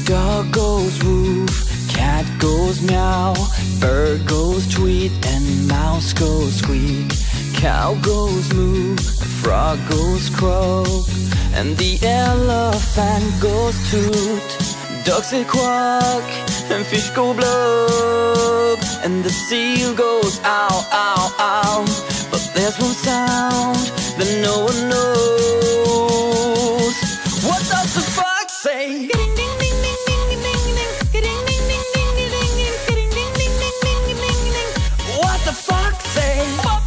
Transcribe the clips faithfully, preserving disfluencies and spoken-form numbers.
Dog goes woof, cat goes meow, bird goes tweet, and mouse goes squeak. Cow goes moo, frog goes croak, and the elephant goes toot. Ducks say quack, and fish go blub, and the seal goes ow, ow, ow. But there's one sound that no one knows. What does the fox say? What the fox say?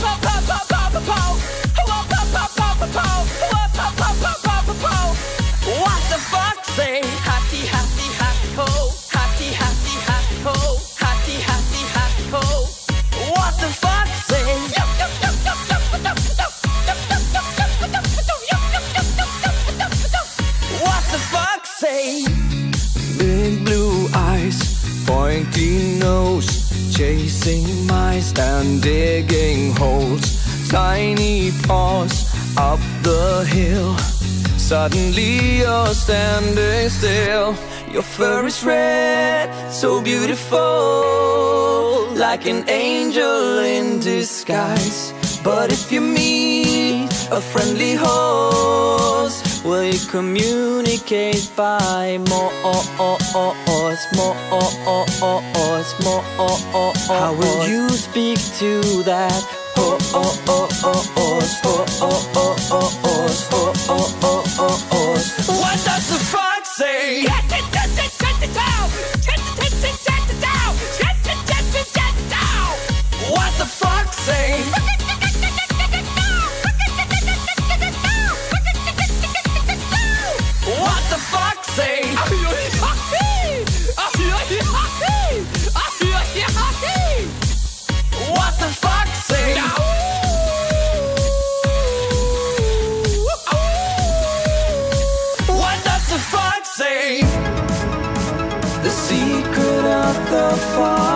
What the fox say? Hatty, hatty, hat, ho. Hatty, hatty, hat, ho. Hatty, hatty, hat, ho. What the fox say? What the fox say? Big blue eyes, pointy nose, chasing mice and digging holes. Tiny paws up the hill. Suddenly you're standing still. Your fur is red, so beautiful, like an angel in disguise. But if you meet a friendly horse, will you communicate by more, more, more? How will you speak to that horse? What does the fox say? What the fox say? What the fox say? What the fox say? What does the fox say? The secret of the fox